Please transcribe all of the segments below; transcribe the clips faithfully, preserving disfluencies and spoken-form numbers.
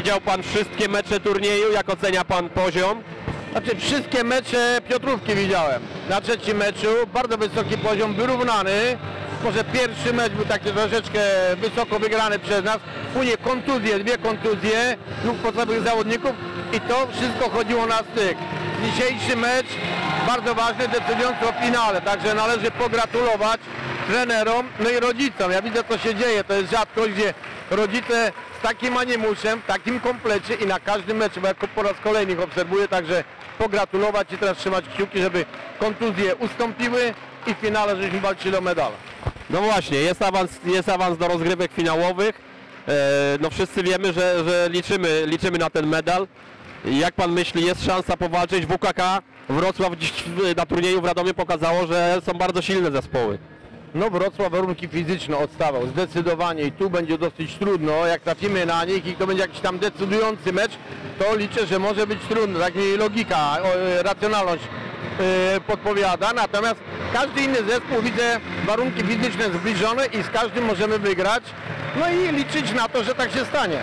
Widział pan wszystkie mecze turnieju, jak ocenia pan poziom? Znaczy wszystkie mecze Piotrówki widziałem. Na trzecim meczu bardzo wysoki poziom, wyrównany. Może pierwszy mecz był taki troszeczkę wysoko wygrany przez nas. Później kontuzje, dwie kontuzje, dwóch podstawowych zawodników i to wszystko chodziło na styk. Dzisiejszy mecz bardzo ważny, decydujący o finale, także należy pogratulować trenerom, no i rodzicom. Ja widzę, co się dzieje, to jest rzadkość, gdzie rodzice z takim animuszem, w takim komplecie i na każdym meczu, bo ja po raz kolejny ich obserwuję, także pogratulować i teraz trzymać kciuki, żeby kontuzje ustąpiły i w finale żeśmy walczyli o medale. No właśnie, jest awans, jest awans do rozgrywek finałowych. E, no wszyscy wiemy, że, że liczymy, liczymy na ten medal. Jak pan myśli, jest szansa powalczyć? W K K Wrocław dziś na turnieju w Radomiu pokazało, że są bardzo silne zespoły. No Wrocław warunki fizyczne odstawał zdecydowanie i tu będzie dosyć trudno, jak trafimy na nich i to będzie jakiś tam decydujący mecz, to liczę, że może być trudno, tak mi logika, racjonalność yy, podpowiada, natomiast każdy inny zespół, widzę warunki fizyczne zbliżone i z każdym możemy wygrać, no i liczyć na to, że tak się stanie.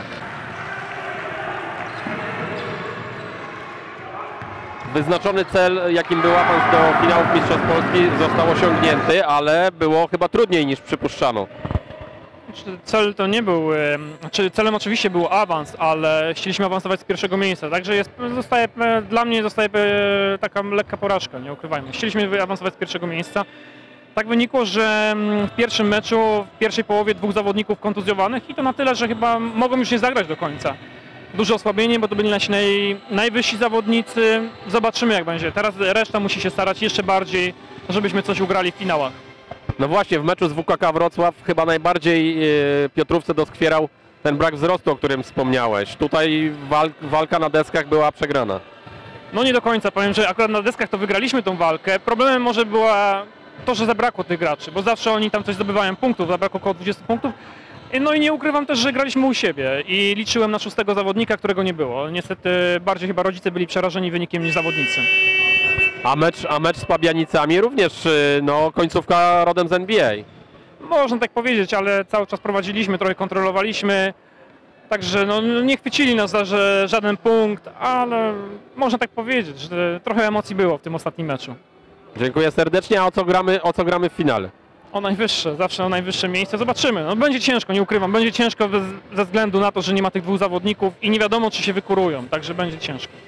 Wyznaczony cel, jakim był awans do finałów Mistrzostw Polski, został osiągnięty, ale było chyba trudniej niż przypuszczano. Cel to nie był, znaczy celem oczywiście był awans, ale chcieliśmy awansować z pierwszego miejsca, także jest, zostaje, dla mnie zostaje taka lekka porażka, nie ukrywajmy. Chcieliśmy awansować z pierwszego miejsca. Tak wynikło, że w pierwszym meczu, w pierwszej połowie dwóch zawodników kontuzjowanych i to na tyle, że chyba mogą już nie zagrać do końca. Duże osłabienie, bo to byli nasi naj, najwyżsi zawodnicy. Zobaczymy, jak będzie. Teraz reszta musi się starać jeszcze bardziej, żebyśmy coś ugrali w finałach. No właśnie, w meczu z W K K Wrocław chyba najbardziej yy, Piotrówce doskwierał ten brak wzrostu, o którym wspomniałeś. Tutaj wal, walka na deskach była przegrana. No nie do końca. Powiem, że akurat na deskach to wygraliśmy tą walkę. Problemem może była to, że zabrakło tych graczy, bo zawsze oni tam coś zdobywają punktów, zabrakło około dwudziestu punktów. No i nie ukrywam też, że graliśmy u siebie i liczyłem na szóstego zawodnika, którego nie było. Niestety bardziej chyba rodzice byli przerażeni wynikiem niż zawodnicy. A mecz, a mecz z Pabianicami również no, końcówka rodem z N B A. Można tak powiedzieć, ale cały czas prowadziliśmy, trochę kontrolowaliśmy. Także no, nie chwycili nas za że żaden punkt, ale można tak powiedzieć, że trochę emocji było w tym ostatnim meczu. Dziękuję serdecznie. A o co gramy, o co gramy w finale? O najwyższe, zawsze o najwyższe miejsce. Zobaczymy. No, będzie ciężko, nie ukrywam. Będzie ciężko bez, ze względu na to, że nie ma tych dwóch zawodników i nie wiadomo, czy się wykurują. Także będzie ciężko.